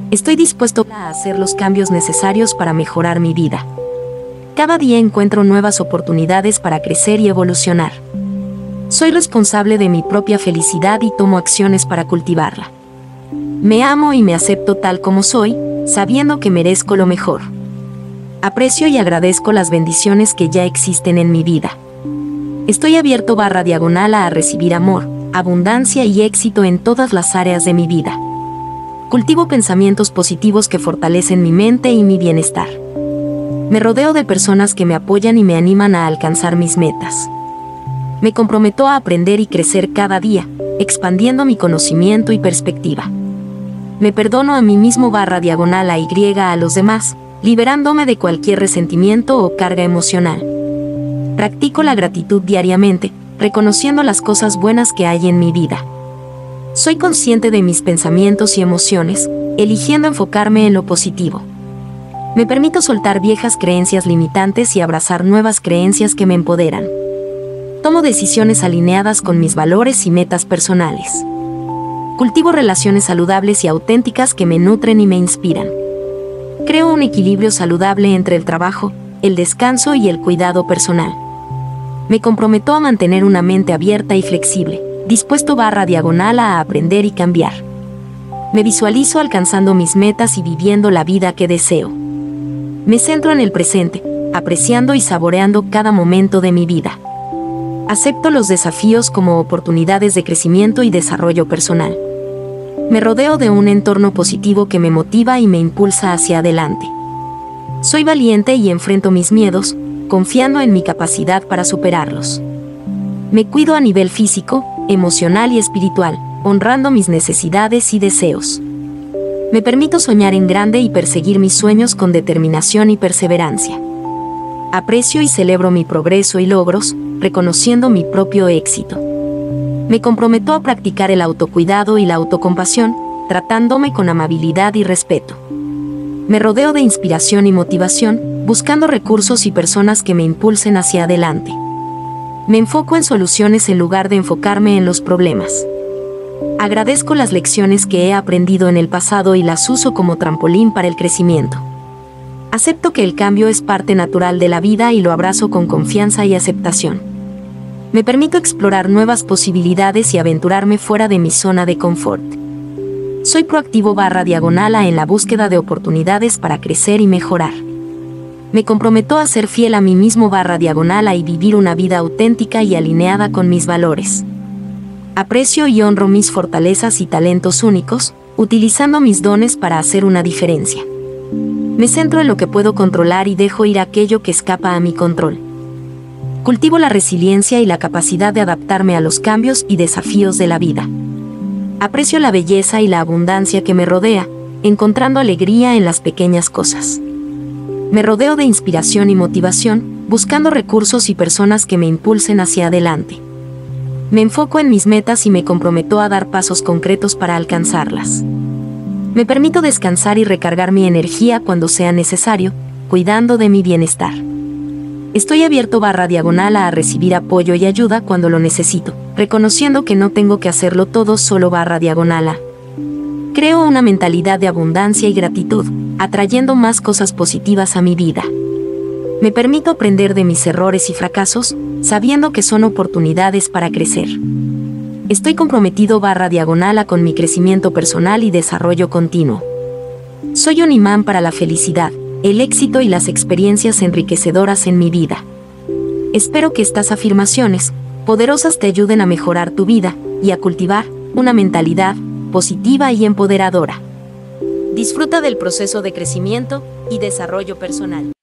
Estoy dispuesto a hacer los cambios necesarios para mejorar mi vida. Cada día encuentro nuevas oportunidades para crecer y evolucionar. Soy responsable de mi propia felicidad y tomo acciones para cultivarla. Me amo y me acepto tal como soy, sabiendo que merezco lo mejor. Aprecio y agradezco las bendiciones que ya existen en mi vida. Estoy abierto /diagonal a recibir amor, abundancia y éxito en todas las áreas de mi vida. Cultivo pensamientos positivos que fortalecen mi mente y mi bienestar. Me rodeo de personas que me apoyan y me animan a alcanzar mis metas. Me comprometo a aprender y crecer cada día, expandiendo mi conocimiento y perspectiva. Me perdono a mí mismo /diagonal a y a los demás, liberándome de cualquier resentimiento o carga emocional. Practico la gratitud diariamente, reconociendo las cosas buenas que hay en mi vida. Soy consciente de mis pensamientos y emociones, eligiendo enfocarme en lo positivo. Me permito soltar viejas creencias limitantes y abrazar nuevas creencias que me empoderan. Tomo decisiones alineadas con mis valores y metas personales. Cultivo relaciones saludables y auténticas que me nutren y me inspiran. Creo un equilibrio saludable entre el trabajo, el descanso y el cuidado personal. Me comprometo a mantener una mente abierta y flexible, dispuesto /diagonal a aprender y cambiar. Me visualizo alcanzando mis metas y viviendo la vida que deseo. Me centro en el presente, apreciando y saboreando cada momento de mi vida. Acepto los desafíos como oportunidades de crecimiento y desarrollo personal. Me rodeo de un entorno positivo que me motiva y me impulsa hacia adelante. Soy valiente y enfrento mis miedos, confiando en mi capacidad para superarlos. Me cuido a nivel físico, emocional y espiritual, honrando mis necesidades y deseos. Me permito soñar en grande y perseguir mis sueños con determinación y perseverancia. Aprecio y celebro mi progreso y logros, reconociendo mi propio éxito. Me comprometo a practicar el autocuidado y la autocompasión, tratándome con amabilidad y respeto. Me rodeo de inspiración y motivación, buscando recursos y personas que me impulsen hacia adelante. Me enfoco en soluciones en lugar de enfocarme en los problemas. Agradezco las lecciones que he aprendido en el pasado y las uso como trampolín para el crecimiento. Acepto que el cambio es parte natural de la vida y lo abrazo con confianza y aceptación. Me permito explorar nuevas posibilidades y aventurarme fuera de mi zona de confort. Soy proactivo /diagonal a en la búsqueda de oportunidades para crecer y mejorar. Me comprometo a ser fiel a mí mismo /diagonal a y vivir una vida auténtica y alineada con mis valores. Aprecio y honro mis fortalezas y talentos únicos, utilizando mis dones para hacer una diferencia. Me centro en lo que puedo controlar y dejo ir aquello que escapa a mi control. Cultivo la resiliencia y la capacidad de adaptarme a los cambios y desafíos de la vida. Aprecio la belleza y la abundancia que me rodea, encontrando alegría en las pequeñas cosas. Me rodeo de inspiración y motivación, buscando recursos y personas que me impulsen hacia adelante. Me enfoco en mis metas y me comprometo a dar pasos concretos para alcanzarlas. Me permito descansar y recargar mi energía cuando sea necesario, cuidando de mi bienestar. Estoy abierto /diagonal a recibir apoyo y ayuda cuando lo necesito, reconociendo que no tengo que hacerlo todo solo /diagonal a. Creo una mentalidad de abundancia y gratitud, atrayendo más cosas positivas a mi vida. Me permito aprender de mis errores y fracasos, sabiendo que son oportunidades para crecer. Estoy comprometido /diagonal a con mi crecimiento personal y desarrollo continuo. Soy un imán para la felicidad, el éxito y las experiencias enriquecedoras en mi vida. Espero que estas afirmaciones poderosas te ayuden a mejorar tu vida y a cultivar una mentalidad positiva y empoderadora. Disfruta del proceso de crecimiento y desarrollo personal.